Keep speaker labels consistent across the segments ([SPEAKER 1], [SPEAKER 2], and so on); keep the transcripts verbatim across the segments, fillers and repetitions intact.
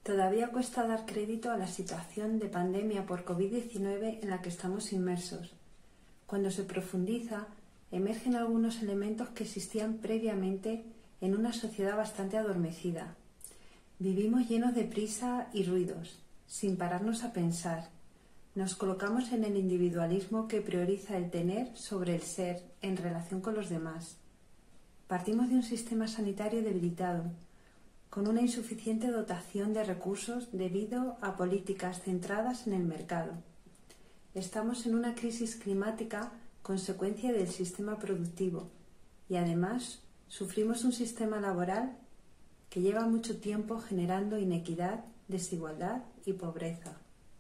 [SPEAKER 1] Todavía cuesta dar crédito a la situación de pandemia por COVID diecinueve en la que estamos inmersos. Cuando se profundiza, emergen algunos elementos que existían previamente en una sociedad bastante adormecida. Vivimos llenos de prisa y ruidos, sin pararnos a pensar. Nos colocamos en el individualismo que prioriza el tener sobre el ser en relación con los demás. Partimos de un sistema sanitario debilitado, con una insuficiente dotación de recursos debido a políticas centradas en el mercado. Estamos en una crisis climática consecuencia del sistema productivo y además sufrimos un sistema laboral que lleva mucho tiempo generando inequidad, desigualdad y pobreza.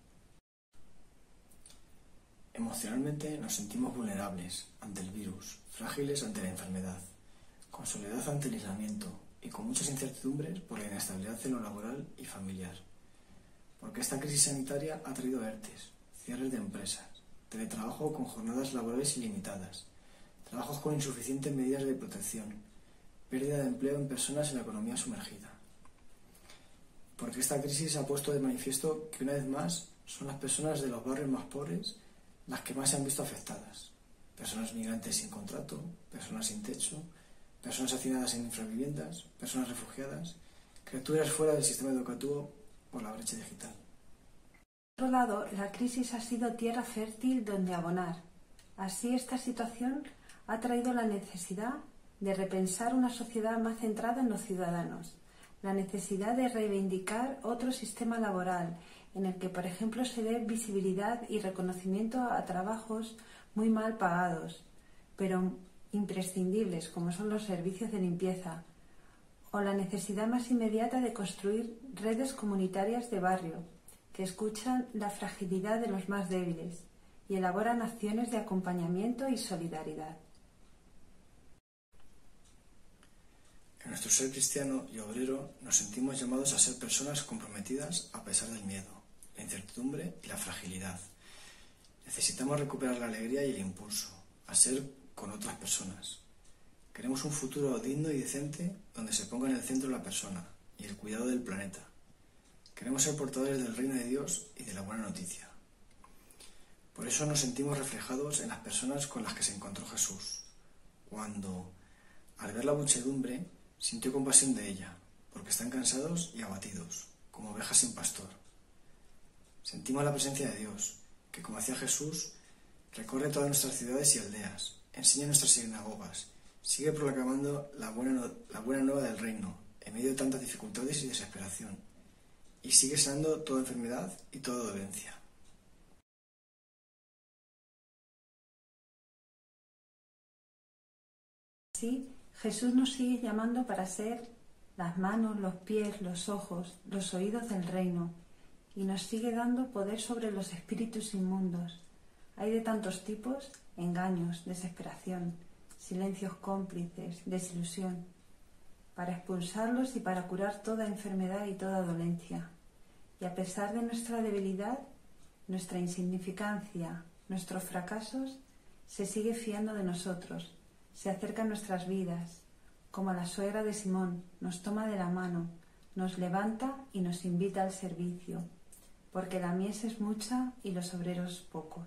[SPEAKER 2] Emocionalmente nos sentimos vulnerables ante el virus, frágiles ante la enfermedad, con soledad ante el aislamiento y con muchas incertidumbres por la inestabilidad en lo laboral y familiar. Porque esta crisis sanitaria ha traído ERTES, cierres de empresas, teletrabajo con jornadas laborales ilimitadas, trabajos con insuficientes medidas de protección, pérdida de empleo en personas en la economía sumergida. Porque esta crisis ha puesto de manifiesto que una vez más son las personas de los barrios más pobres las que más se han visto afectadas. Personas migrantes sin contrato, personas sin techo, personas hacinadas en infraviviendas, personas refugiadas, criaturas fuera del sistema educativo por la brecha digital.
[SPEAKER 1] Por otro lado, la crisis ha sido tierra fértil donde abonar. Así, esta situación ha traído la necesidad de repensar una sociedad más centrada en los ciudadanos, la necesidad de reivindicar otro sistema laboral en el que, por ejemplo, se dé visibilidad y reconocimiento a trabajos muy mal pagados, pero imprescindibles, como son los servicios de limpieza, o la necesidad más inmediata de construir redes comunitarias de barrio que escuchan la fragilidad de los más débiles y elaboran acciones de acompañamiento y solidaridad.
[SPEAKER 2] En nuestro ser cristiano y obrero nos sentimos llamados a ser personas comprometidas a pesar del miedo, la incertidumbre y la fragilidad. Necesitamos recuperar la alegría y el impulso, a ser con otras personas. Queremos un futuro digno y decente donde se ponga en el centro la persona y el cuidado del planeta. Queremos ser portadores del reino de Dios y de la buena noticia. Por eso nos sentimos reflejados en las personas con las que se encontró Jesús, cuando, al ver la muchedumbre, sintió compasión de ella, porque están cansados y abatidos, como ovejas sin pastor. Sentimos la presencia de Dios, que como hacía Jesús, recorre todas nuestras ciudades y aldeas, enseña en nuestras sinagogas, sigue proclamando la buena, la buena nueva del reino, en medio de tantas dificultades y desesperación, y sigue sanando toda enfermedad y toda dolencia.
[SPEAKER 1] Sí, Jesús nos sigue llamando para ser las manos, los pies, los ojos, los oídos del reino, y nos sigue dando poder sobre los espíritus inmundos. Hay de tantos tipos: engaños, desesperación, silencios cómplices, desilusión, para expulsarlos y para curar toda enfermedad y toda dolencia. Y a pesar de nuestra debilidad, nuestra insignificancia, nuestros fracasos, se sigue fiando de nosotros, se acerca a nuestras vidas, como a la suegra de Simón, nos toma de la mano, nos levanta y nos invita al servicio, porque la mies es mucha y los obreros pocos.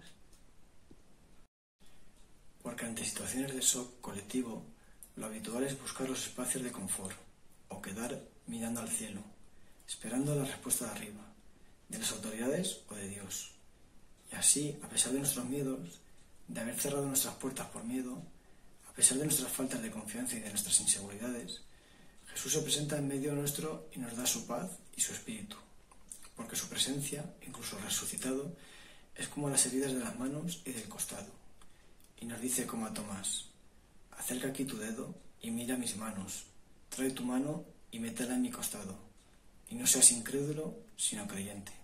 [SPEAKER 2] Porque ante situaciones de shock colectivo, lo habitual es buscar los espacios de confort, o quedar mirando al cielo, esperando la respuesta de arriba, de las autoridades o de Dios. Y así, a pesar de nuestros miedos, de haber cerrado nuestras puertas por miedo, a pesar de nuestras faltas de confianza y de nuestras inseguridades, Jesús se presenta en medio nuestro y nos da su paz y su espíritu, porque su presencia, incluso resucitado, es como las heridas de las manos y del costado. Y nos dice como a Tomás: acerca aquí tu dedo y mira mis manos, trae tu mano y métela en mi costado, y no seas incrédulo, sino creyente.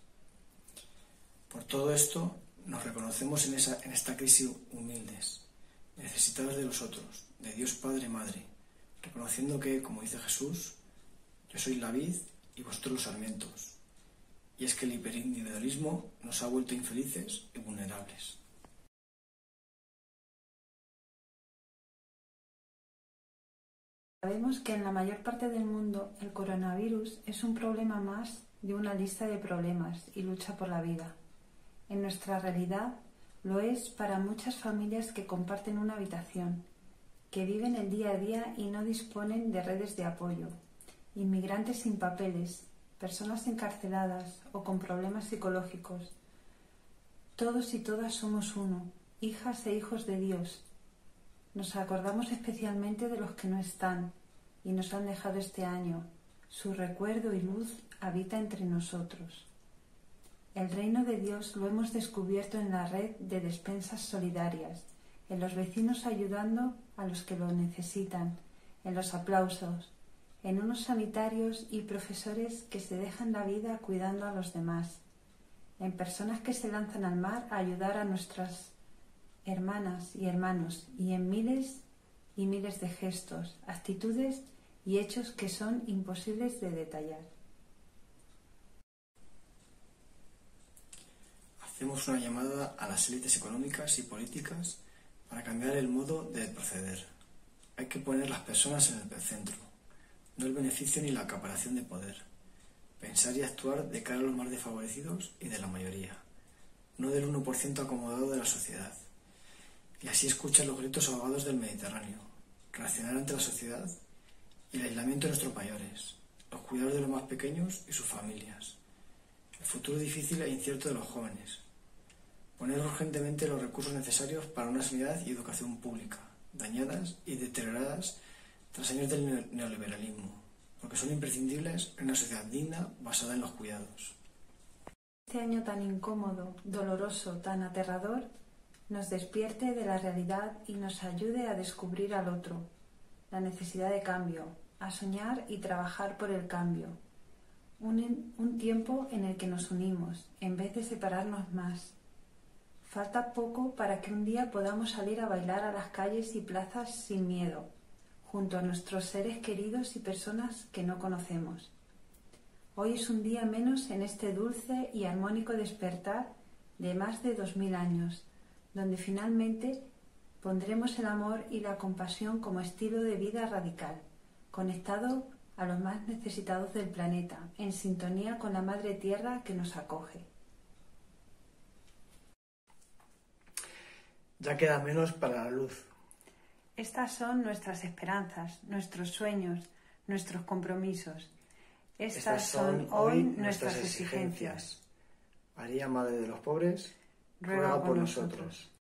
[SPEAKER 2] Por todo esto, nos reconocemos en, esa, en esta crisis humildes, necesitados de los otros, de Dios Padre y Madre, reconociendo que, como dice Jesús, yo soy la vid y vosotros los sarmientos. Y es que el hiperindividualismo nos ha vuelto infelices y vulnerables.
[SPEAKER 1] Sabemos que en la mayor parte del mundo el coronavirus es un problema más de una lista de problemas y lucha por la vida. En nuestra realidad lo es para muchas familias que comparten una habitación, que viven el día a día y no disponen de redes de apoyo, inmigrantes sin papeles, personas encarceladas o con problemas psicológicos. Todos y todas somos uno, hijas e hijos de Dios. Nos acordamos especialmente de los que no están y nos han dejado este año. Su recuerdo y luz habita entre nosotros. El reino de Dios lo hemos descubierto en la red de despensas solidarias, en los vecinos ayudando a los que lo necesitan, en los aplausos, en unos sanitarios y profesores que se dejan la vida cuidando a los demás, en personas que se lanzan al mar a ayudar a nuestras hermanas y hermanos, y en miles y miles de gestos, actitudes y hechos que son imposibles de detallar.
[SPEAKER 2] Hacemos una llamada a las élites económicas y políticas para cambiar el modo de proceder. Hay que poner las personas en el centro, no el beneficio ni la acaparación de poder. Pensar y actuar de cara a los más desfavorecidos y de la mayoría, no del uno por ciento acomodado de la sociedad. Y así escuchar los gritos ahogados del Mediterráneo, reaccionar ante la sociedad y el aislamiento de nuestros mayores, los cuidados de los más pequeños y sus familias, el futuro difícil e incierto de los jóvenes. Poner urgentemente los recursos necesarios para una sanidad y educación pública, dañadas y deterioradas tras años del neoliberalismo, porque son imprescindibles en una sociedad digna basada en los cuidados.
[SPEAKER 1] Este año tan incómodo, doloroso, tan aterrador, nos despierte de la realidad y nos ayude a descubrir al otro, la necesidad de cambio, a soñar y trabajar por el cambio. Un, un tiempo en el que nos unimos, en vez de separarnos más. Falta poco para que un día podamos salir a bailar a las calles y plazas sin miedo, junto a nuestros seres queridos y personas que no conocemos. Hoy es un día menos en este dulce y armónico despertar de más de dos mil años, donde finalmente pondremos el amor y la compasión como estilo de vida radical, conectado a los más necesitados del planeta, en sintonía con la Madre Tierra que nos acoge.
[SPEAKER 2] Ya queda menos para la luz.
[SPEAKER 1] Estas son nuestras esperanzas, nuestros sueños, nuestros compromisos. Estas, Estas son hoy nuestras exigencias.
[SPEAKER 2] María, Madre de los Pobres,
[SPEAKER 1] ruega, ruega por nosotros. nosotros.